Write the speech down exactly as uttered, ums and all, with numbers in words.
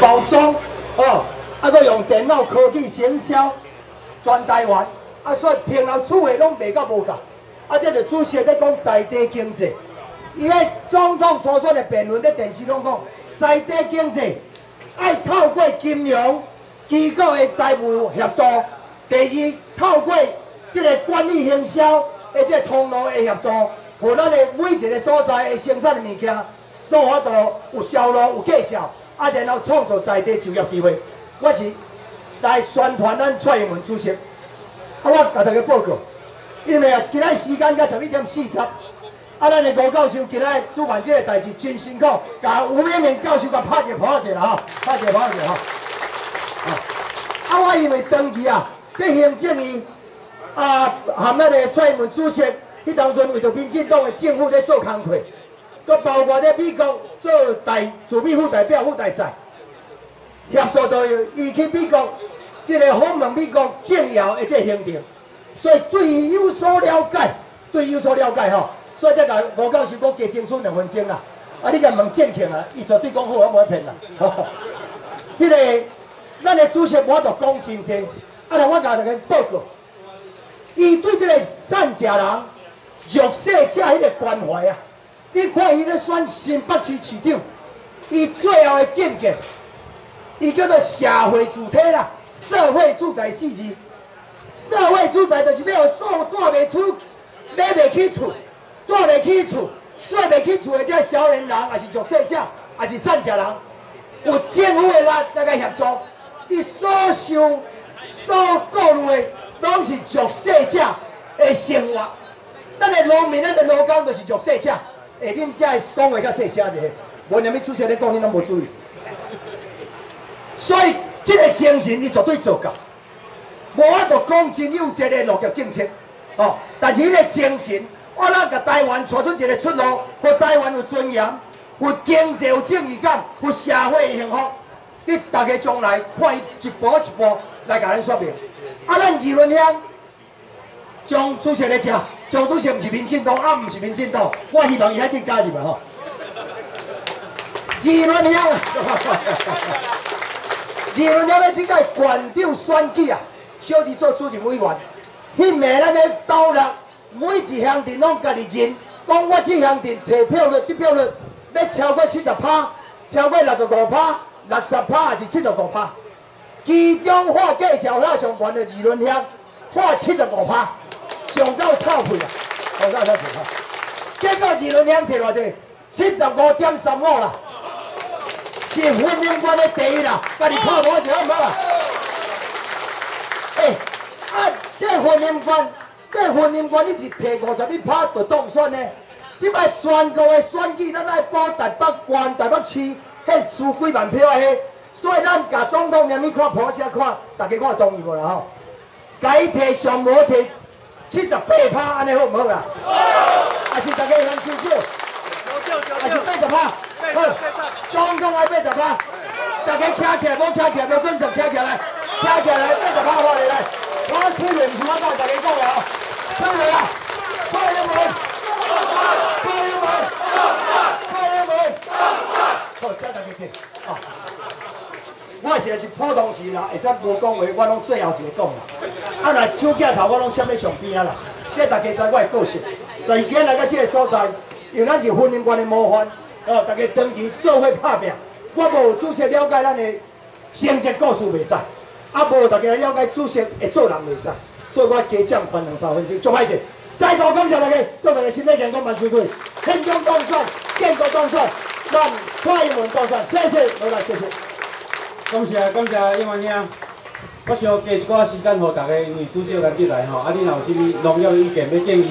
包装哦，啊，佮用电脑科技行销，全台湾啊，所以平头厝的拢卖到无够。啊，这就主席咧讲在地经济，伊个总统初选的辩论咧电视拢讲，在地经济爱透过金融机构的财务协助，第二透过这个管理行销的这个通路的协助，互咱的每一个所在的生产的物件，都有法度有销路有绩效，啊，然后创造在地就业机会。我是来宣传咱蔡英文主席，啊，我甲大家报告。 因为啊，今仔时间到十一点四十，啊，咱的吴教授今仔主办这个代志真辛苦，甲吴明明教授甲拍一拍者啦吼，拍一拍者吼。啊，我因为当期啊，这行政院啊，含咱的蔡英文主席，迄当阵为着民进党的政府在做工课，佮包括在美国做代驻美副代表、副代赛，协助到伊去美国，这个访问美国政要的这个行程。 所以对伊有所了解，对伊有所了解吼，所以才甲吴教授讲加争取两分钟啦。啊，你甲问正经啊，伊绝对讲好，我无爱骗啦。迄个，咱的主席无法度讲真济，啊，来我甲大家报告，伊对这个善食人、弱势者迄个关怀啊，你看伊咧选新北市市长，伊最后的政见，伊叫做社会主体啦，社会住宅四字。 社会住宅就是要有所有住袂厝、买袂起厝、住袂起厝、睡袂起厝的这少年人，也是弱势者，也是善食人，有政府的力来甲协助，伊所受、所顾虑的，拢是弱势者的生活。咱的农民，咱的劳工，就是弱势者。下恁才会讲话较细声者，无连你主席咧讲，恁拢无注意。所以，这个精神，伊绝对做到。 无法度讲真有这个落脚政策，哦，但是迄个精神，我咱甲台湾找出一个出路，互台湾有尊严，有经济有正义感，有社会的幸福。你大家将来看伊一步一步来甲咱说明。啊，咱议论乡，蒋主席咧吃，蒋主席毋是民进党，啊毋是民进党，我希望伊遐紧加入啊吼。议论乡啊，议论乡咧，即个县长选举啊。 小弟做主任委员，迄暝咱咧斗六，每一乡镇拢家己认，讲我这乡镇摕票率、得票率要超过七十趴，超过六十五趴、六十趴还是七十五趴。其中划计小票上悬的议论乡划七十五趴，上到臭屁啊！上到臭屁啊！结果议论乡摕偌济？七十五点三五啦，是婚姻关的第一啦，家己拍无就好唔好啦？ 欸、啊，这婚姻关，这婚姻关，你是摕五十一趴就当选呢？即摆全国的选举，咱爱保台北县、台北市，迄输几万票的迄，所以咱甲总统连你看普写看，大家看同意无啦吼？甲伊摕上无摕七十八趴，安尼好唔好啦？还是大家人手少？还是八十趴？好，总统爱八十趴，大家站起来，无站起来，无准时站起来。 站起来，八十趴话嚟来，我出面唔我同大家讲啦吼，出嚟啦，蔡英文，蔡英文，蔡英文，好，请大家坐。哦，我是是普通时啦，会使无讲话，我拢最后一个讲啦。啊，若手镜头我拢闪咧上边啊啦，这大家知我的个性。但是今日来到这个所在，因为咱是婚姻关的模范，哦，大家长期做伙拍拼，我无主席了解咱的成绩故事袂使。 啊，无大家了解主席会做人袂使，所以我加奖颁两三分钟，足歹势。再度感谢大家，祝大家身体健康万事顺，健康当选，健康当选，咱蔡英文当选，谢谢，好啦，谢谢。 感谢感谢英文兄，我想加一寡时间互大家，因为主席来进来吼，啊，你若有啥物农业意见要建议。